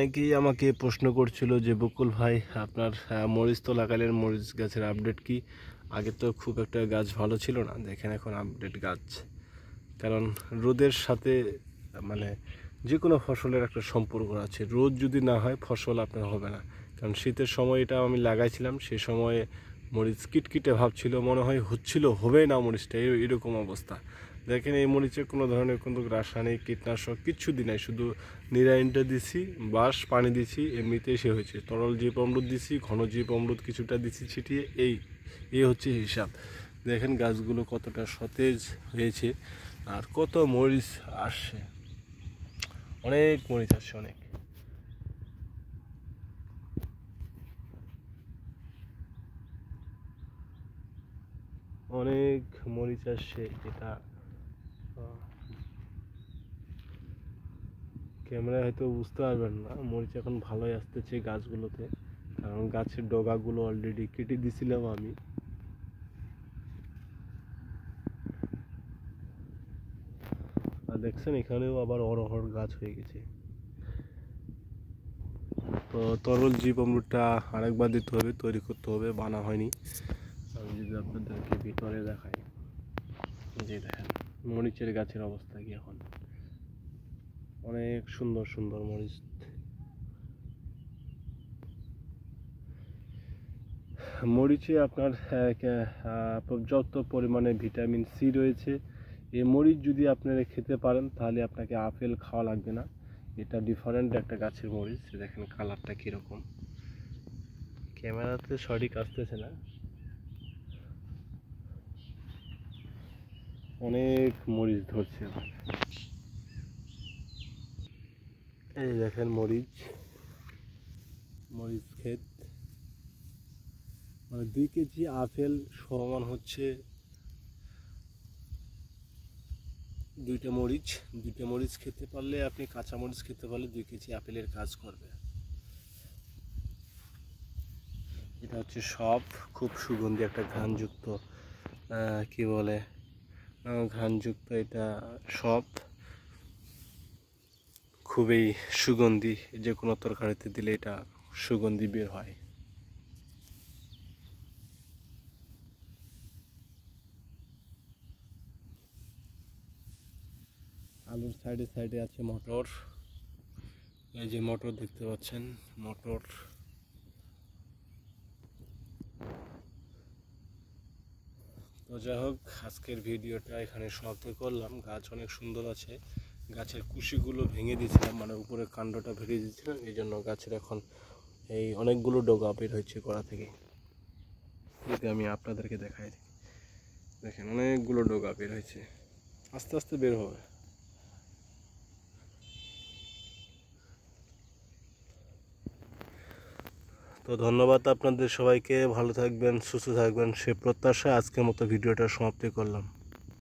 অনেকেই আমাকে প্রশ্ন করছিল যে বকুল ভাই আপনার মরিচ তো লাগালেন, মরিচ গাছের আপডেট কি? আগে তো খুব একটা গাছ ভালো ছিল না, দেখেন এখন আপডেট গাছ। কারণ রোদের সাথে মানে যে কোনো ফসলের একটা সম্পর্ক আছে, রোদ যদি না হয় ফসল আপনার হবে না। কারণ শীতের সময় এটা আমি লাগাইছিলাম, সে সময়ে মরিচ কিটকিটে ভাব ছিল, মনে হয় হচ্ছিল হবে না মরিচটা, এরকম অবস্থা। দেখেন এই মরিচে কোনো ধরনের কোনো রাসায়নিক কীটনাশক কিচ্ছু দিই নাই, শুধু নিরাইনটা দিছি, বাস পানি দিছি, এমনিতেই সে হয়েছে। তরল জীব অমৃত দিছি, ঘন জীব অমৃত কিছুটা দিছি ছিটিয়ে, এই হচ্ছে হিসাব। দেখেন গাছগুলো কতটা সতেজ হয়েছে আর কত মরিচ আসছে, অনেক মরিচ আসছে, অনেক মরিচ আসছে। এটা ক্যামেরায় হয়তো বুঝতে পারবেন না, মরিচ এখন ভালোই আসতেছে গাছগুলোতে, কারণ গাছের ডগাগুলো অলরেডি কেটে দিছিলাম আমি। আর দেখছেন এখানেও আবার অরহর গাছ হয়ে গেছে। তো তরল জীব অমৃতটা আরেকবার দিতে হবে, তৈরি করতে হবে, বানা হয়নি। আমি যদি আপনাদেরকে ভিতরে দেখাই, যে দেখেন মরিচের গাছের অবস্থা কি এখন, অনেক সুন্দর সুন্দর মরিচ। মরিচে আপনার পর্যাপ্ত পরিমাণে ভিটামিন সি রয়েছে। এই মরিচ যদি আপনারা খেতে পারেন তাহলে আপনাকে আপেল খাওয়া লাগবে না। এটা ডিফারেন্ট একটা গাছের মরিচ, দেখেন কালারটা কীরকম, ক্যামেরাতে সঠিক আসতেছে না। অনেক মরিচ ধরছে, এই দেখেন মরিচ ক্ষেত, মানে 2 কেজি আপেল সমান হচ্ছে 2টা মরিচ খেতে পারলে, আপনি কাঁচা মরিচ খেতে পারলে 2 কেজি আপেলের কাজ করবে। এটা হচ্ছে সব, খুব সুগন্ধি একটা ঘ্রাণযুক্ত, কি বলে, ঘ্রাণযুক্ত এটা সব, খুবই সুগন্ধি, যে কোনো তরকারিতে দিলে এটা সুগন্ধি বের হয়। আলুর সাইডে সাইডে আছে মটর, এই যে মটর দেখতে পাচ্ছেন, মটর। তো যাই হোক, আজকের ভিডিওটা এখানে সমাপ্ত করলাম। গাছ অনেক সুন্দর আছে, গাছের কুশিগুলো ভেঙে দিয়েছিলাম, মানে উপরে কাণ্ডটা ভেঙে দিয়েছিলাম, এই জন্য গাছের এখন এই অনেকগুলো ডগা বের হয়েছে গোড়া থেকে। যদি আমি আপনাদেরকে দেখাই, দেখেন অনেকগুলো ডগা বের হয়েছে, আস্তে আস্তে বের হবে। তো ধন্যবাদ আপনাদের সবাইকে, ভালো থাকবেন, সুস্থ থাকবেন সে প্রত্যাশা আজকের মতো ভিডিওটা সমাপ্তি করলাম।